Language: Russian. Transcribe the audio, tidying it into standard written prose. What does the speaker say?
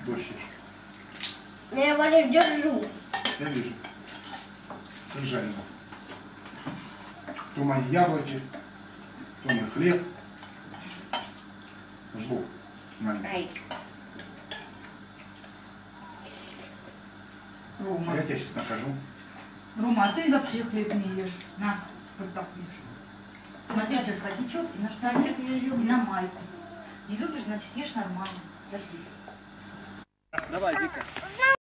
Борщ ешь. Я его лишь держу. Я вижу. Как жарено. То мои яблоки, то мой хлеб. Жду. Ай. Рома. Я тебя сейчас накажу. Рома, а ты вообще хлеб не ешь. На, вот так ешь. Смотри, сейчас котичок и на штанник, и на майку. Не любишь, значит, ешь нормально. Подожди. Давай, Вика.